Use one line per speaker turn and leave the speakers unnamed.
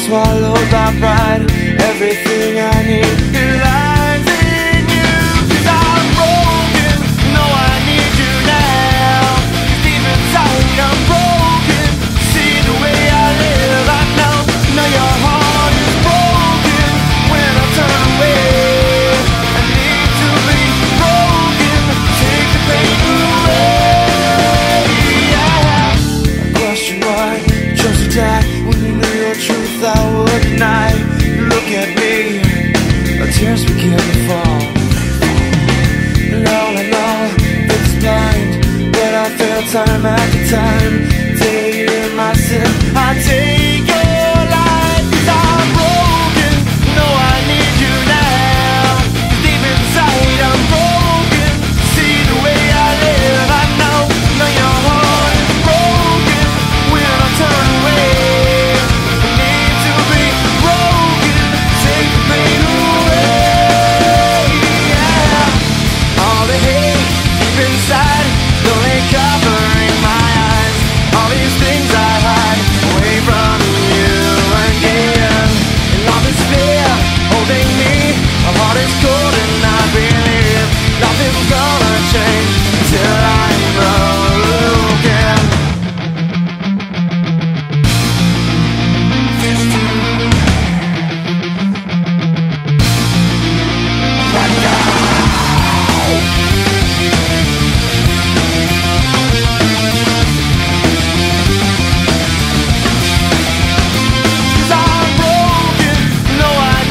swallowed by pride. Everything I need, it lies in you. 'Cause I'm broken, no I need you now. 'Cause deep inside I'm broken. See the way I live, I know your heart is broken. When I turn away, I need to be broken. Take the pain away. Yeah. I question why you chose to die when you knew your truth I would deny. You look at me, the tears begin to fall. And all I know, it's blind, but I feel time after time. Take in my sin, I take